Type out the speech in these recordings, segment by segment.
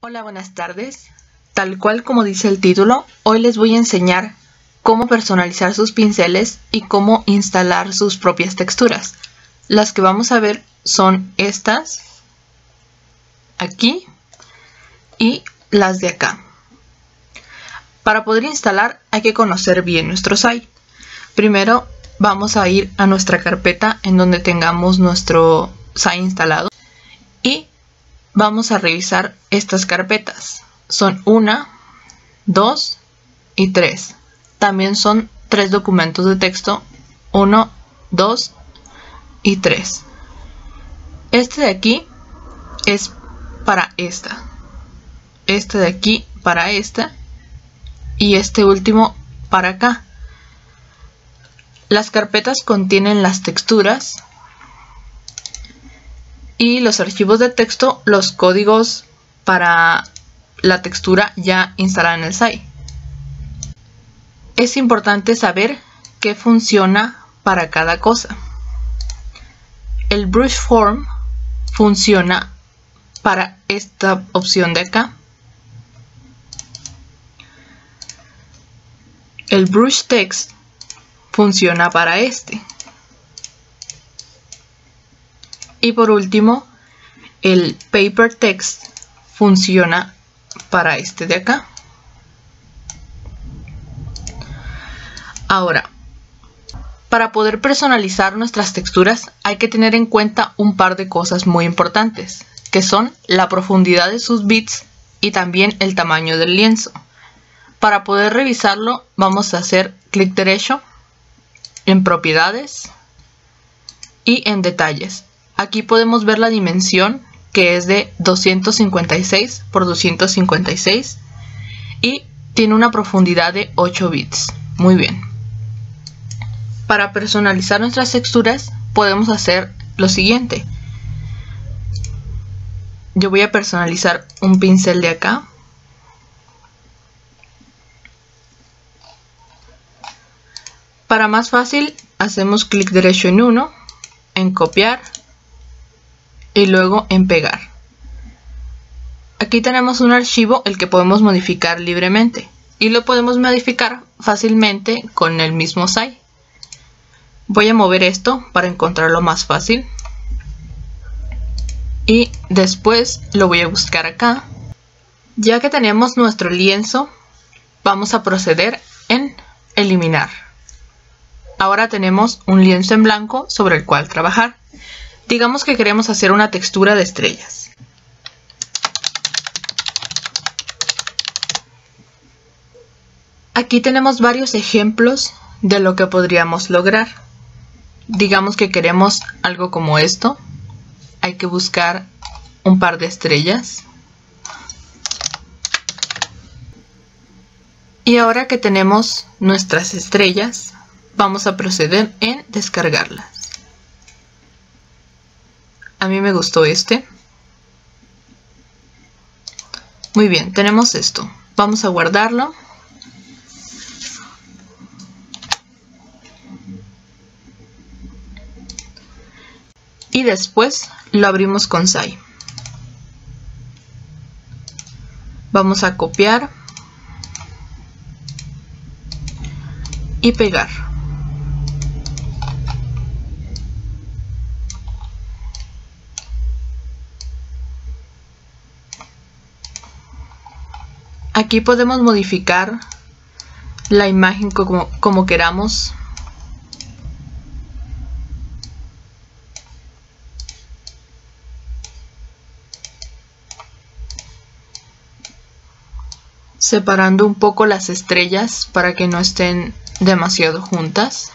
Hola, buenas tardes. Tal cual como dice el título, hoy les voy a enseñar cómo personalizar sus pinceles y cómo instalar sus propias texturas. Las que vamos a ver son estas, aquí y las de acá. Para poder instalar hay que conocer bien nuestro SAI. Primero vamos a ir a nuestra carpeta en donde tengamos nuestro SAI instalado y vamos a revisar estas carpetas. Son 1, 2 y 3. También son 3 documentos de texto, 1, 2 y 3. Este de aquí es para esta. Este de aquí para esta. Y este último para acá. Las carpetas contienen las texturas y los archivos de texto, los códigos para la textura ya instalada en el SAI. Es importante saber qué funciona para cada cosa. El Brush Form funciona para esta opción de acá. El Brush Text funciona para este. Y por último, el Paper Text funciona para este de acá. Ahora, para poder personalizar nuestras texturas hay que tener en cuenta un par de cosas muy importantes, que son la profundidad de sus bits y también el tamaño del lienzo. Para poder revisarlo vamos a hacer clic derecho en propiedades y en detalles. Aquí podemos ver la dimensión, que es de 256 por 256 y tiene una profundidad de 8 bits. Muy bien. Para personalizar nuestras texturas podemos hacer lo siguiente. Yo voy a personalizar un pincel de acá. Para más fácil hacemos clic derecho en uno, en copiar y luego en pegar. Aquí tenemos un archivo el que podemos modificar libremente y lo podemos modificar fácilmente con el mismo SAI. Voy a mover esto para encontrarlo más fácil y después lo voy a buscar acá. Ya que tenemos nuestro lienzo, vamos a proceder en eliminar. Ahora tenemos un lienzo en blanco sobre el cual trabajar. Digamos que queremos hacer una textura de estrellas. Aquí tenemos varios ejemplos de lo que podríamos lograr. Digamos que queremos algo como esto. Hay que buscar un par de estrellas. Y ahora que tenemos nuestras estrellas, vamos a proceder en descargarlas. A mí me gustó este. Muy bien, tenemos esto. Vamos a guardarlo. Y después lo abrimos con SAI. Vamos a copiar y pegar. Aquí podemos modificar la imagen como queramos. Separando un poco las estrellas para que no estén demasiado juntas.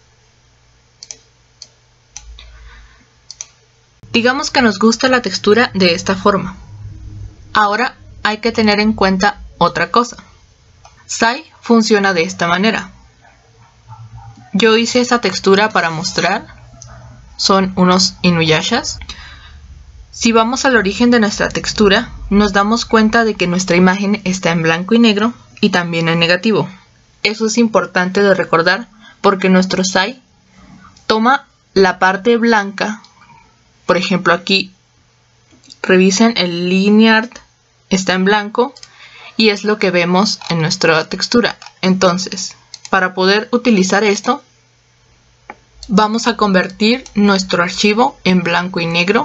Digamos que nos gusta la textura de esta forma. Ahora hay que tener en cuenta otra cosa. SAI funciona de esta manera. Yo hice esta textura para mostrar. Son unos Inuyashas. Si vamos al origen de nuestra textura, nos damos cuenta de que nuestra imagen está en blanco y negro y también en negativo. Eso es importante de recordar porque nuestro SAI toma la parte blanca. Por ejemplo, aquí revisen el Linear está en blanco y es lo que vemos en nuestra textura. Entonces, para poder utilizar esto, vamos a convertir nuestro archivo en blanco y negro.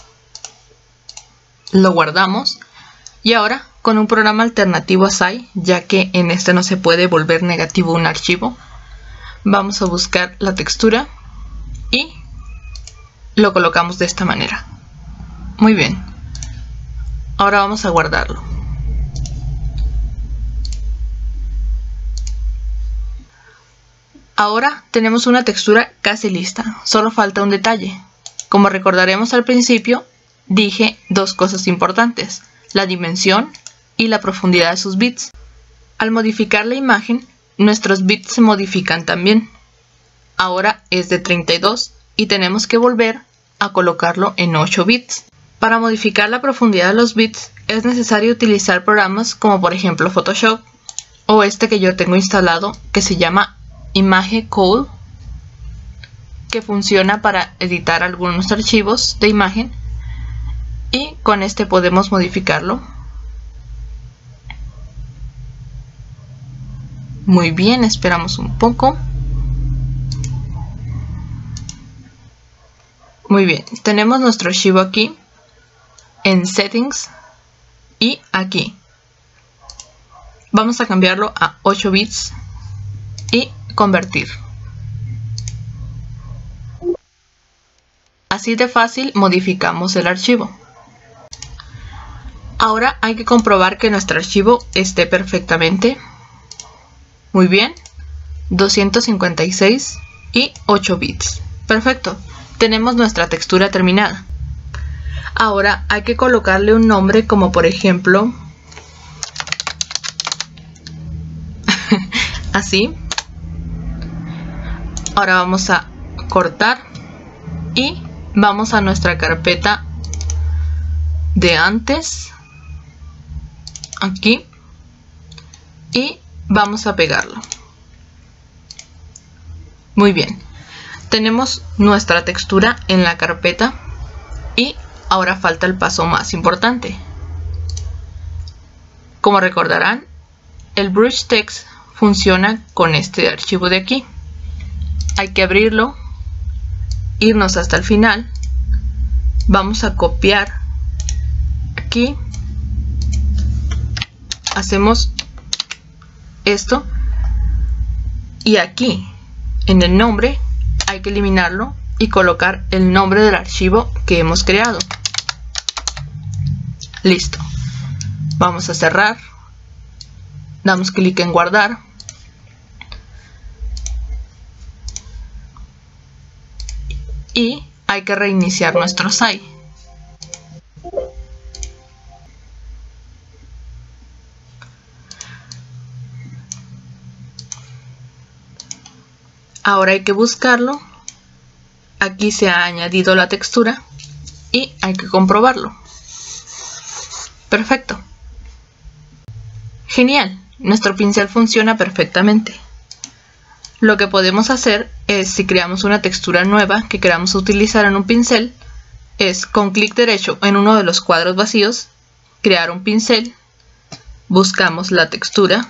Lo guardamos y ahora con un programa alternativo a SAI, ya que en este no se puede volver negativo un archivo, vamos a buscar la textura y lo colocamos de esta manera. Muy bien, ahora vamos a guardarlo. Ahora tenemos una textura casi lista, solo falta un detalle. Como recordaremos al principio, dije dos cosas importantes, la dimensión y la profundidad de sus bits. Al modificar la imagen, nuestros bits se modifican también. Ahora es de 32 y tenemos que volver a colocarlo en 8 bits. Para modificar la profundidad de los bits es necesario utilizar programas como por ejemplo Photoshop o este que yo tengo instalado que se llama ImageCode, que funciona para editar algunos archivos de imagen y con este podemos modificarlo. Muy bien, esperamos un poco. Muy bien, tenemos nuestro archivo aquí en Settings y aquí. Vamos a cambiarlo a 8 bits y convertir. Así de fácil modificamos el archivo. Ahora hay que comprobar que nuestro archivo esté perfectamente. Muy bien, 256 y 8 bits. Perfecto, tenemos nuestra textura terminada. Ahora hay que colocarle un nombre como por ejemplo así. Ahora vamos a cortar y vamos a nuestra carpeta de antes, aquí, y vamos a pegarlo. Muy bien, tenemos nuestra textura en la carpeta y ahora falta el paso más importante. Como recordarán, el Brush Text funciona con este archivo de aquí. Hay que abrirlo, irnos hasta el final, vamos a copiar aquí, hacemos esto y aquí en el nombre hay que eliminarlo y colocar el nombre del archivo que hemos creado. Listo, vamos a cerrar, damos clic en guardar y hay que reiniciar nuestro SAI. Ahora hay que buscarlo. Aquí se ha añadido la textura y hay que comprobarlo. Perfecto. Genial, nuestro pincel funciona perfectamente. Lo que podemos hacer es, si creamos una textura nueva que queramos utilizar en un pincel, es con clic derecho en uno de los cuadros vacíos, crear un pincel, buscamos la textura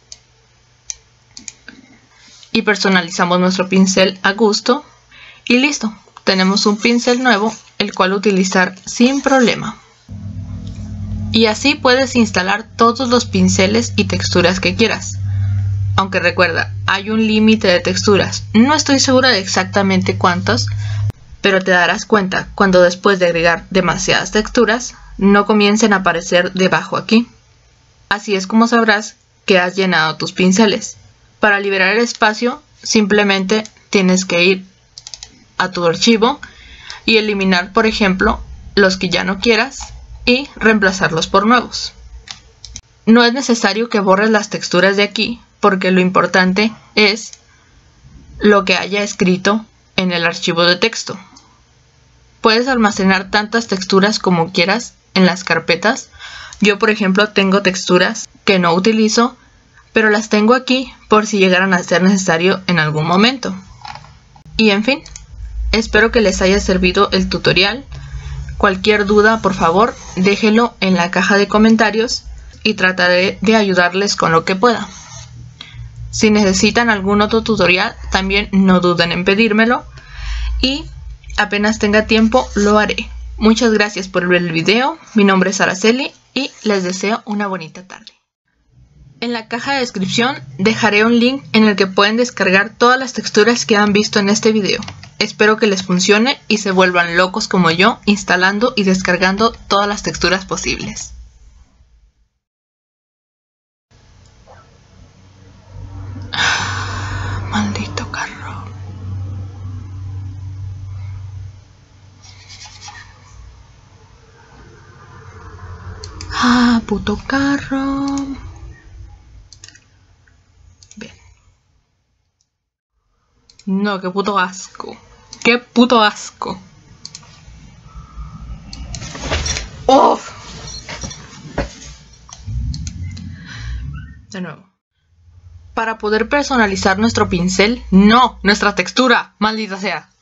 y personalizamos nuestro pincel a gusto y listo, tenemos un pincel nuevo el cual utilizar sin problema. Y así puedes instalar todos los pinceles y texturas que quieras. Aunque recuerda, hay un límite de texturas. No estoy segura de exactamente cuántos, pero te darás cuenta cuando después de agregar demasiadas texturas, no comiencen a aparecer debajo aquí. Así es como sabrás que has llenado tus pinceles. Para liberar el espacio, simplemente tienes que ir a tu archivo y eliminar, por ejemplo, los que ya no quieras y reemplazarlos por nuevos. No es necesario que borres las texturas de aquí, porque lo importante es lo que haya escrito en el archivo de texto. Puedes almacenar tantas texturas como quieras en las carpetas. Yo, por ejemplo, tengo texturas que no utilizo, pero las tengo aquí por si llegaran a ser necesario en algún momento. Y en fin, espero que les haya servido el tutorial. Cualquier duda, por favor, déjelo en la caja de comentarios y trataré de ayudarles con lo que pueda. Si necesitan algún otro tutorial, también no duden en pedírmelo y apenas tenga tiempo lo haré. Muchas gracias por ver el video, mi nombre es Araceli y les deseo una bonita tarde. En la caja de descripción dejaré un link en el que pueden descargar todas las texturas que han visto en este video. Espero que les funcione y se vuelvan locos como yo instalando y descargando todas las texturas posibles. Maldito carro. Ah, puto carro. Bien. No, qué puto asco. ¡Qué puto asco! ¡Uf! De nuevo. Para poder personalizar nuestro pincel, no, nuestra textura, maldita sea.